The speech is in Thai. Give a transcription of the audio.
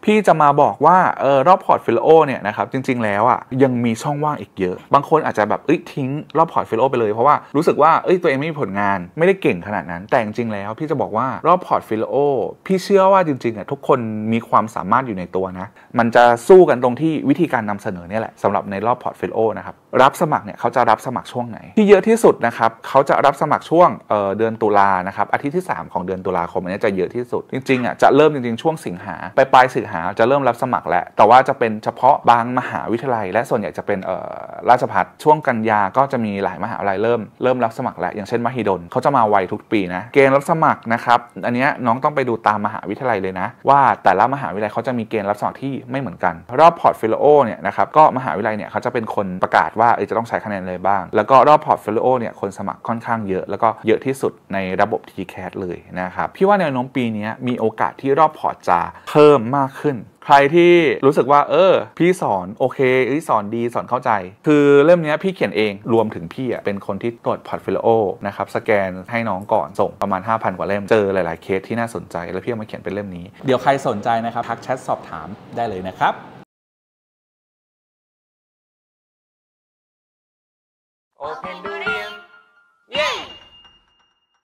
พี่จะมาบอกว่ารอบพอร์ตโฟลิโอเนี่ยนะครับจริงๆแล้วอ่ะยังมีช่องว่างอีกเยอะบางคนอาจจะแบบทิ้งรอบพอร์ตโฟลิโอไปเลยเพราะว่ารู้สึกว่าตัวเองไม่มีผลงานไม่ได้เก่งขนาดนั้นแต่จริงๆแล้วพี่จะบอกว่ารอบพอร์ตโฟลิโอพี่เชื่อว่าจริงๆอ่ะทุกคนมีความสามารถอยู่ในตัวนะมันจะสู้กันตรงที่วิธีการนำเสนอเนี่ยแหละสำหรับในรอบพอร์ตโฟลิโอนะครับรับสมัครเนี่ยเขาจะรับสมัครช่วงไหนที่เยอะที่สุดนะครับเขาจะรับสมัครช่วงเดือนตุลานะครับอาทิตย์ที่3ของเดือนตุลาคมอันนี้จะเยอะที่สุดจริงๆอ่ะจะเริ่มจริงๆช่วงสิงหาปลายสิงหาจะเริ่มรับสมัครแล้วแต่ว่าจะเป็นเฉพาะบางมหาวิทยาลัยและส่วนใหญ่จะเป็นราชภัฏช่วงกันยาก็จะมีหลายมหาวิทยาลัยเริ่มรับสมัครแล้วอย่างเช่นมหิดลเขาจะมาไวทุกปีนะเกณฑ์รับสมัครนะครับอันนี้น้องต้องไปดูตามมหาวิทยาลัยเลยนะว่าแต่ละมหาวิทยาลัยเขาจะมีเกณฑ์รับสมัครที่ไม่เหมือนกันรอบพอร์ตโฟลิโอเนี่ยนะครับก็มหาวิทยาลัยเนี่ยเขาจะเป็นคนประกาศว่าจะต้องใช้คะแนนอะไรบ้างแล้วก็รอบพอร์ตโฟลิโอเนี่ยคนสมัครค่อนข้างเยอะแล้วก็เยอะที่สุดในระบบ TCAS เลยนะครับพี่ว่าแนวโน้มปีนี้มีโอกาสที่รอบพอร์ตจะเพิ่มมากขึ้นใครที่รู้สึกว่าพี่สอนโอเคสอนดีสอนเข้าใจคือเล่มนี้พี่เขียนเองรวมถึงพี่เป็นคนที่ตรวจพอร์ตโฟลิโอนะครับสแกนให้น้องก่อนส่งประมาณ 5,000 กว่าเล่มเจอหลายๆเคสที่น่าสนใจแล้วพี่เอามาเขียนเป็นเล่มนี้เดี๋ยวใครสนใจนะครับทักแชทสอบถามได้เลยนะครับOpen Durian